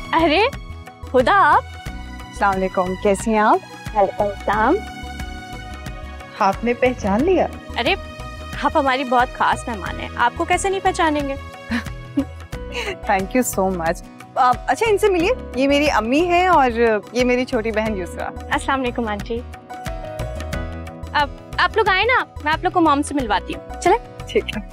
अरे हुदा आप। अस्सलाम वालेकुम, कैसी हैं आप? वालेकुम सलाम। आपने पहचान लिया? अरे आप हमारी बहुत खास मेहमान हैं, आपको कैसे नहीं पहचानेंगे। Thank you so much. अच्छा इनसे मिलिए, ये मेरी अम्मी है और ये मेरी छोटी बहन यूसरा। अस्सलाम वालेकुम आंटी। अब आप लोग आए ना, मैं आप लोग को मॉम से मिलवाती हूँ। चले? ठीक है।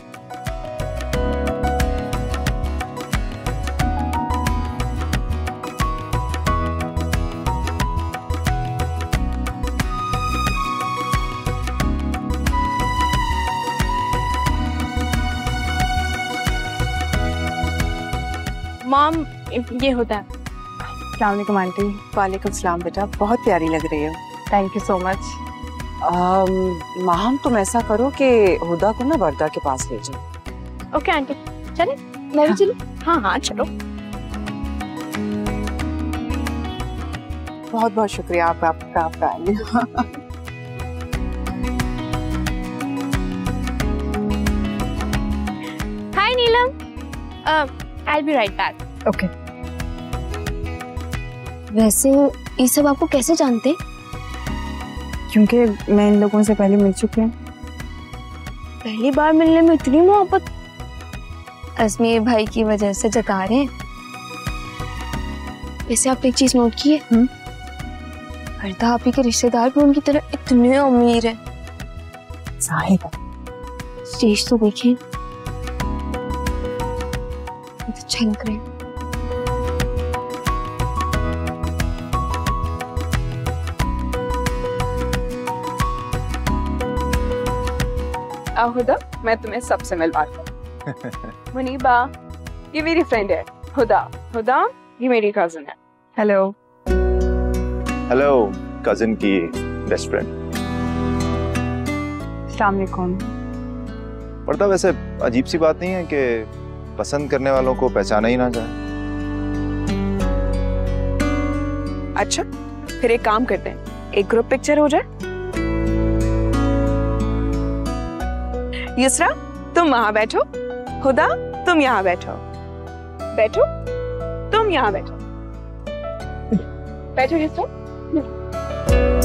मॉम ये होता है। अस्सलाम वालेकुम आंटी। वालेकुम सलाम बेटा, बहुत प्यारी लग रही हो। Thank you so much. Maham तुम ऐसा करो कि हुदा को ना वर्दा के पास ले जाओ। ओके आंटी, चले? मैं भी चलूं? हाँ हाँ चलो। बहुत बहुत शुक्रिया आपका आने। Hi Neelam, I will be right back. Okay. वैसे ये सब आपको कैसे जानते? क्योंकि मैं इन लोगों से पहले मिल चुकी हूँ। पहली बार मिलने में इतनी मोहब्बत अजमेर भाई की वजह से जता रहे हैं। वैसे आप एक चीज नोट किए, वर्दा आप ही के रिश्तेदार भी उनकी तरह इतने अमीर हैं। साहिबा स्टेज तो देखें, अच्छा लग रहे हैं। हुदा, मैं तुम्हें सबसे मिलवाती हूँ। मुनीबा, ये मेरी फ्रेंड है हुदा। हुदा, ये मेरी कजिन है। हेलो। हेलो, कजिन की बेस्ट फ्रेंड। अस्सलाम वालेकुम। वर्दा वैसे अजीब सी बात नहीं है कि पसंद करने वालों को पहचाना ही ना जाए। अच्छा फिर एक काम करते हैं, एक ग्रुप पिक्चर हो जाए। युसरा तुम वहां बैठो, हुदा तुम यहाँ बैठो, बैठो तुम यहाँ बैठो, बैठो युसरा।